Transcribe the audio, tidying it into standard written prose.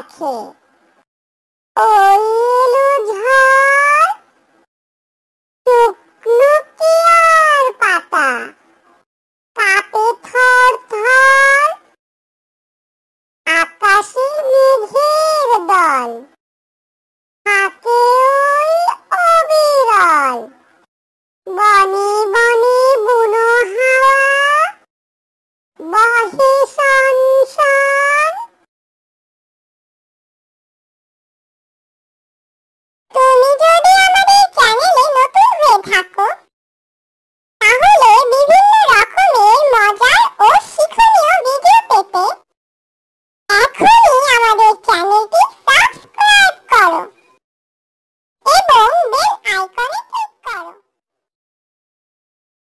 রাখে। ওই এলো ঝড়, টুকলুকিয়ার পাতা কাঁপে থর থর, আকাশে মেঘের দল।